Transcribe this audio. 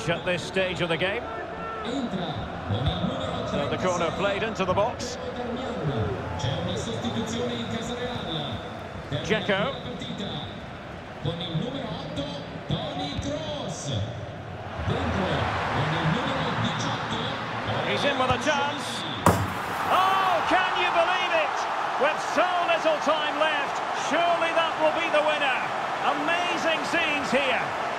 touch at this stage of the game. So the corner played into the box. Dzeko. He's in with a chance. Oh, can you believe it? With so little time left, surely that will be the winner. Amazing scenes here.